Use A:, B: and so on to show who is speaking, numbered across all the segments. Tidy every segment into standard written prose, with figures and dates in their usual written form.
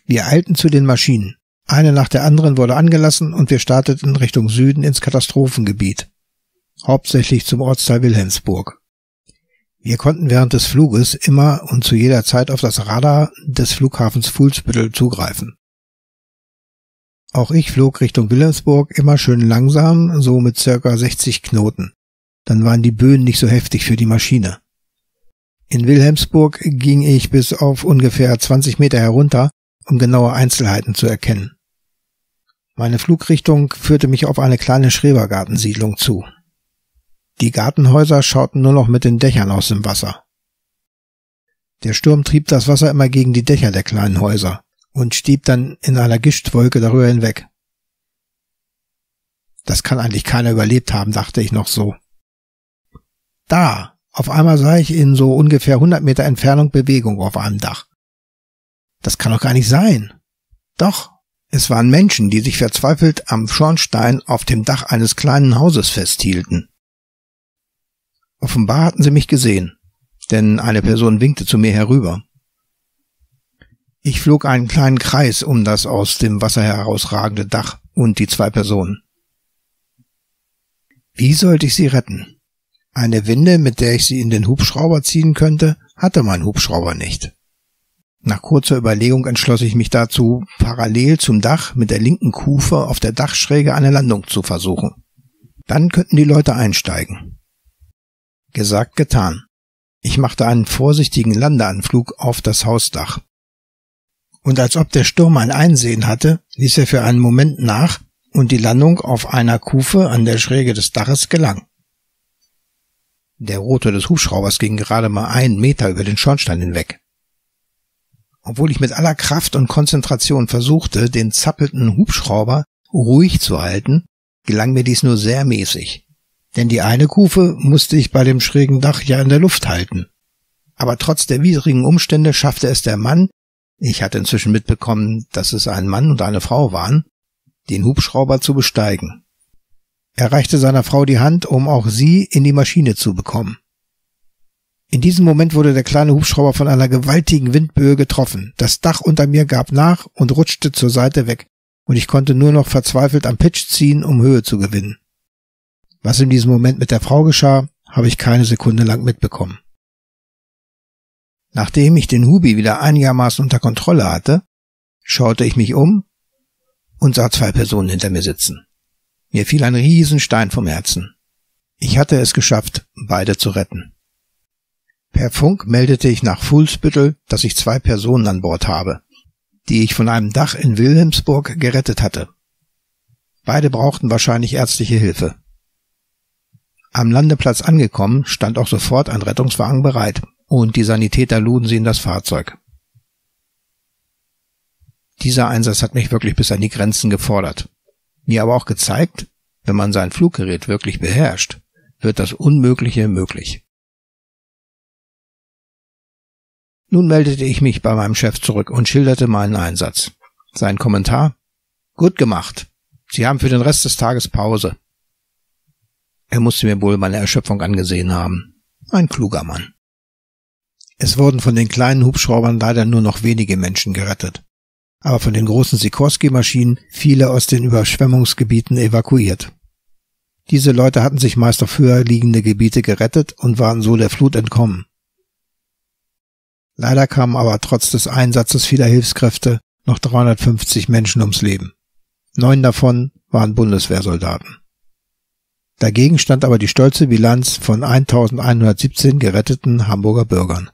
A: Wir eilten zu den Maschinen. Eine nach der anderen wurde angelassen und wir starteten Richtung Süden ins Katastrophengebiet, hauptsächlich zum Ortsteil Wilhelmsburg. Wir konnten während des Fluges immer und zu jeder Zeit auf das Radar des Flughafens Fuhlsbüttel zugreifen. Auch ich flog Richtung Wilhelmsburg immer schön langsam, so mit ca. 60 Knoten. Dann waren die Böen nicht so heftig für die Maschine. In Wilhelmsburg ging ich bis auf ungefähr 20 Meter herunter, um genaue Einzelheiten zu erkennen. Meine Flugrichtung führte mich auf eine kleine Schrebergartensiedlung zu. Die Gartenhäuser schauten nur noch mit den Dächern aus dem Wasser. Der Sturm trieb das Wasser immer gegen die Dächer der kleinen Häuser und stieb dann in einer Gischtwolke darüber hinweg. Das kann eigentlich keiner überlebt haben, dachte ich noch so. Da, auf einmal sah ich in so ungefähr 100 Meter Entfernung Bewegung auf einem Dach. Das kann doch gar nicht sein. Doch, es waren Menschen, die sich verzweifelt am Schornstein auf dem Dach eines kleinen Hauses festhielten. Offenbar hatten sie mich gesehen, denn eine Person winkte zu mir herüber. Ich flog einen kleinen Kreis um das aus dem Wasser herausragende Dach und die 2 Personen. Wie sollte ich sie retten? Eine Winde, mit der ich sie in den Hubschrauber ziehen könnte, hatte mein Hubschrauber nicht. Nach kurzer Überlegung entschloss ich mich dazu, parallel zum Dach mit der linken Kufe auf der Dachschräge eine Landung zu versuchen. Dann könnten die Leute einsteigen. Gesagt, getan. Ich machte einen vorsichtigen Landeanflug auf das Hausdach. Und als ob der Sturm ein Einsehen hatte, ließ er für einen Moment nach und die Landung auf einer Kufe an der Schräge des Daches gelang. Der Rotor des Hubschraubers ging gerade mal 1 Meter über den Schornstein hinweg. Obwohl ich mit aller Kraft und Konzentration versuchte, den zappelnden Hubschrauber ruhig zu halten, gelang mir dies nur sehr mäßig. Denn die eine Kufe musste ich bei dem schrägen Dach ja in der Luft halten. Aber trotz der widrigen Umstände schaffte es der Mann, ich hatte inzwischen mitbekommen, dass es ein Mann und eine Frau waren, den Hubschrauber zu besteigen. Er reichte seiner Frau die Hand, um auch sie in die Maschine zu bekommen. In diesem Moment wurde der kleine Hubschrauber von einer gewaltigen Windböe getroffen. Das Dach unter mir gab nach und rutschte zur Seite weg, und ich konnte nur noch verzweifelt am Pitch ziehen, um Höhe zu gewinnen. Was in diesem Moment mit der Frau geschah, habe ich keine Sekunde lang mitbekommen. Nachdem ich den Hubi wieder einigermaßen unter Kontrolle hatte, schaute ich mich um und sah 2 Personen hinter mir sitzen. Mir fiel ein Riesenstein vom Herzen. Ich hatte es geschafft, beide zu retten. Per Funk meldete ich nach Fuhlsbüttel, dass ich 2 Personen an Bord habe, die ich von einem Dach in Wilhelmsburg gerettet hatte. Beide brauchten wahrscheinlich ärztliche Hilfe. Am Landeplatz angekommen, stand auch sofort ein Rettungswagen bereit, und die Sanitäter luden sie in das Fahrzeug. Dieser Einsatz hat mich wirklich bis an die Grenzen gefordert, mir aber auch gezeigt, wenn man sein Fluggerät wirklich beherrscht, wird das Unmögliche möglich. Nun meldete ich mich bei meinem Chef zurück und schilderte meinen Einsatz. Sein Kommentar: Gut gemacht. Sie haben für den Rest des Tages Pause. Er musste mir wohl meine Erschöpfung angesehen haben. Ein kluger Mann. Es wurden von den kleinen Hubschraubern leider nur noch wenige Menschen gerettet, aber von den großen Sikorsky-Maschinen viele aus den Überschwemmungsgebieten evakuiert. Diese Leute hatten sich meist auf höher liegende Gebiete gerettet und waren so der Flut entkommen. Leider kamen aber trotz des Einsatzes vieler Hilfskräfte noch 350 Menschen ums Leben. 9 davon waren Bundeswehrsoldaten. Dagegen stand aber die stolze Bilanz von 1117 geretteten Hamburger Bürgern.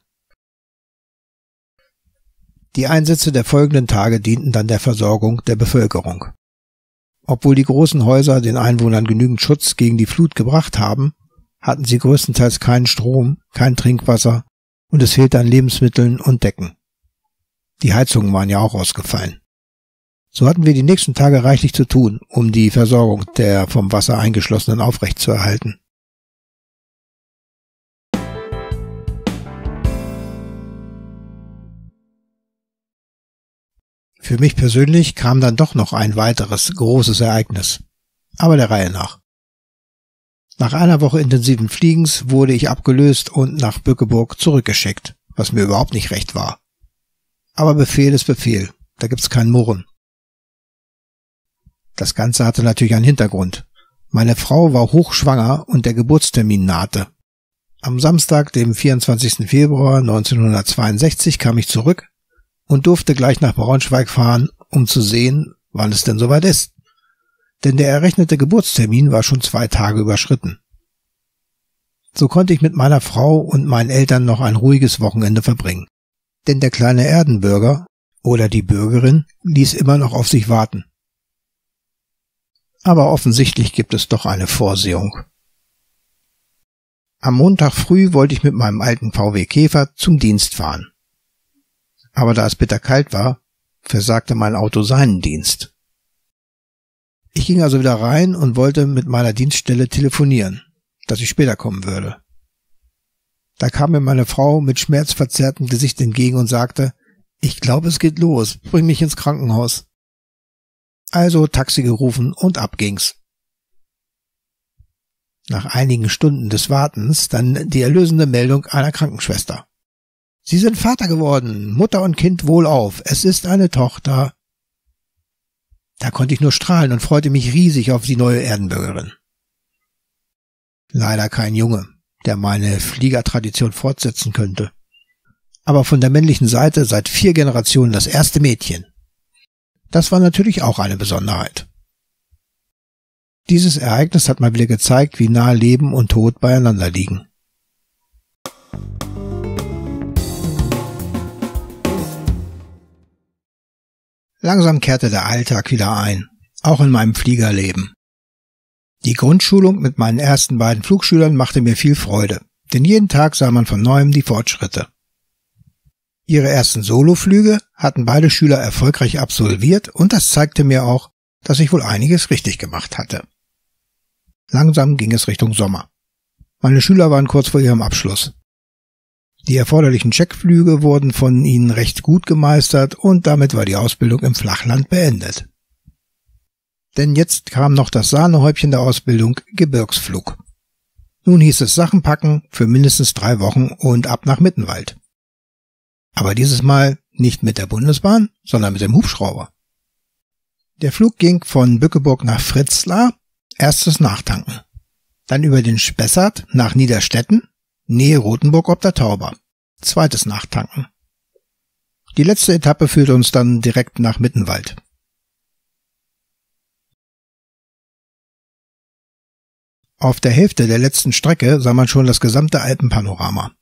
A: Die Einsätze der folgenden Tage dienten dann der Versorgung der Bevölkerung. Obwohl die großen Häuser den Einwohnern genügend Schutz gegen die Flut gebracht haben, hatten sie größtenteils keinen Strom, kein Trinkwasser und es fehlte an Lebensmitteln und Decken. Die Heizungen waren ja auch ausgefallen. So hatten wir die nächsten Tage reichlich zu tun, um die Versorgung der vom Wasser Eingeschlossenen aufrechtzuerhalten. Für mich persönlich kam dann doch noch ein weiteres großes Ereignis, aber der Reihe nach. Nach einer Woche intensiven Fliegens wurde ich abgelöst und nach Bückeburg zurückgeschickt, was mir überhaupt nicht recht war. Aber Befehl ist Befehl, da gibt's kein Murren. Das Ganze hatte natürlich einen Hintergrund. Meine Frau war hochschwanger und der Geburtstermin nahte. Am Samstag, dem 24. Februar 1962, kam ich zurück und durfte gleich nach Braunschweig fahren, um zu sehen, wann es denn soweit ist. Denn der errechnete Geburtstermin war schon 2 Tage überschritten. So konnte ich mit meiner Frau und meinen Eltern noch ein ruhiges Wochenende verbringen. Denn der kleine Erdenbürger oder die Bürgerin ließ immer noch auf sich warten. Aber offensichtlich gibt es doch eine Vorsehung. Am Montag früh wollte ich mit meinem alten VW Käfer zum Dienst fahren. Aber da es bitterkalt war, versagte mein Auto seinen Dienst. Ich ging also wieder rein und wollte mit meiner Dienststelle telefonieren, dass ich später kommen würde. Da kam mir meine Frau mit schmerzverzerrtem Gesicht entgegen und sagte, ich glaube, es geht los, bring mich ins Krankenhaus. Also Taxi gerufen und ab ging's. Nach einigen Stunden des Wartens dann die erlösende Meldung einer Krankenschwester. Sie sind Vater geworden, Mutter und Kind wohlauf, es ist eine Tochter. Da konnte ich nur strahlen und freute mich riesig auf die neue Erdenbürgerin. Leider kein Junge, der meine Fliegertradition fortsetzen könnte. Aber von der männlichen Seite seit 4 Generationen das erste Mädchen. Das war natürlich auch eine Besonderheit. Dieses Ereignis hat mal wieder gezeigt, wie nahe Leben und Tod beieinander liegen. Langsam kehrte der Alltag wieder ein, auch in meinem Fliegerleben. Die Grundschulung mit meinen ersten beiden Flugschülern machte mir viel Freude, denn jeden Tag sah man von neuem die Fortschritte. Ihre ersten Soloflüge hatten beide Schüler erfolgreich absolviert und das zeigte mir auch, dass ich wohl einiges richtig gemacht hatte. Langsam ging es Richtung Sommer. Meine Schüler waren kurz vor ihrem Abschluss. Die erforderlichen Checkflüge wurden von ihnen recht gut gemeistert und damit war die Ausbildung im Flachland beendet. Denn jetzt kam noch das Sahnehäubchen der Ausbildung, Gebirgsflug. Nun hieß es Sachen packen für mindestens 3 Wochen und ab nach Mittenwald. Aber dieses Mal nicht mit der Bundesbahn, sondern mit dem Hubschrauber. Der Flug ging von Bückeburg nach Fritzlar, erstes Nachtanken. Dann über den Spessart nach Niederstetten, Nähe Rothenburg ob der Tauber, zweites Nachtanken. Die letzte Etappe führte uns dann direkt nach Mittenwald. Auf der Hälfte der letzten Strecke sah man schon das gesamte Alpenpanorama.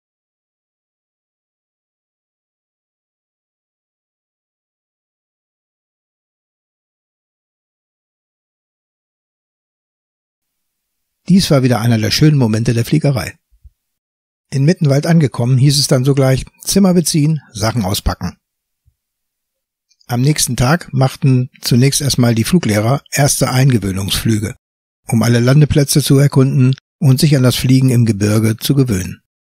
A: Dies war wieder einer der schönen Momente der Fliegerei. In Mittenwald angekommen, hieß es dann sogleich Zimmer beziehen, Sachen auspacken. Am nächsten Tag machten zunächst erstmal die Fluglehrer erste Eingewöhnungsflüge, um alle Landeplätze zu erkunden und sich an das Fliegen im Gebirge zu gewöhnen.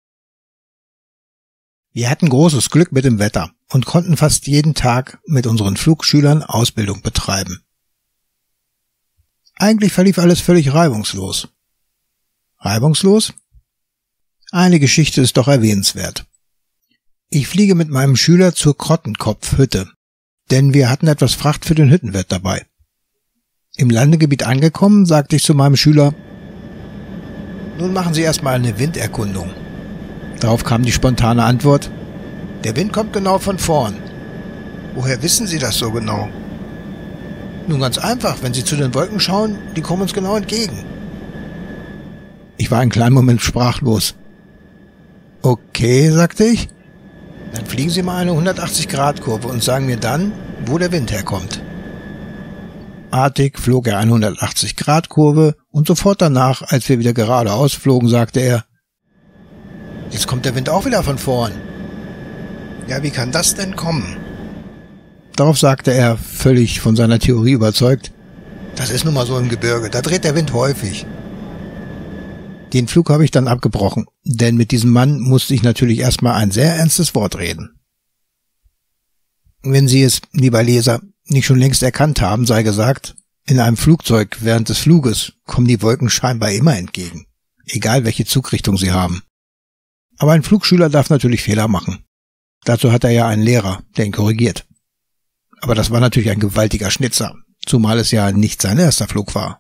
A: Wir hatten großes Glück mit dem Wetter und konnten fast jeden Tag mit unseren Flugschülern Ausbildung betreiben. Eigentlich verlief alles völlig reibungslos. Reibungslos? Eine Geschichte ist doch erwähnenswert. Ich fliege mit meinem Schüler zur Krottenkopfhütte, denn wir hatten etwas Fracht für den Hüttenwirt dabei. Im Landegebiet angekommen, sagte ich zu meinem Schüler, nun machen Sie erstmal eine Winderkundung. Darauf kam die spontane Antwort, der Wind kommt genau von vorn. Woher wissen Sie das so genau? Nun ganz einfach, wenn Sie zu den Wolken schauen, die kommen uns genau entgegen. Ich war einen kleinen Moment sprachlos. Okay, sagte ich, dann fliegen Sie mal eine 180-Grad-Kurve und sagen mir dann, wo der Wind herkommt. Artig flog er eine 180-Grad-Kurve und sofort danach, als wir wieder geradeaus flogen, sagte er, jetzt kommt der Wind auch wieder von vorn. Ja, wie kann das denn kommen? Darauf sagte er, völlig von seiner Theorie überzeugt, das ist nun mal so im Gebirge, da dreht der Wind häufig. Den Flug habe ich dann abgebrochen, denn mit diesem Mann musste ich natürlich erstmal ein sehr ernstes Wort reden. Wenn Sie es, lieber Leser, nicht schon längst erkannt haben, sei gesagt, in einem Flugzeug während des Fluges kommen die Wolken scheinbar immer entgegen, egal welche Zugrichtung sie haben. Aber ein Flugschüler darf natürlich Fehler machen. Dazu hat er ja einen Lehrer, der ihn korrigiert. Aber das war natürlich ein gewaltiger Schnitzer, zumal es ja nicht sein erster Flug war.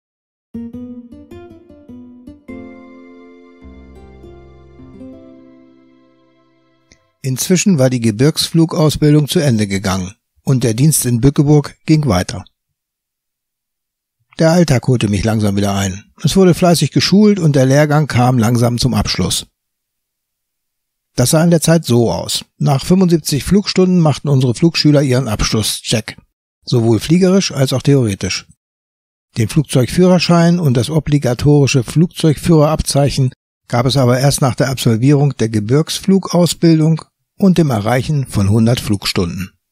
A: Inzwischen war die Gebirgsflugausbildung zu Ende gegangen und der Dienst in Bückeburg ging weiter. Der Alltag holte mich langsam wieder ein. Es wurde fleißig geschult und der Lehrgang kam langsam zum Abschluss. Das sah in der Zeit so aus. Nach 75 Flugstunden machten unsere Flugschüler ihren Abschlusscheck, sowohl fliegerisch als auch theoretisch. Den Flugzeugführerschein und das obligatorische Flugzeugführerabzeichen gab es aber erst nach der Absolvierung der Gebirgsflugausbildung und dem Erreichen von 100 Flugstunden.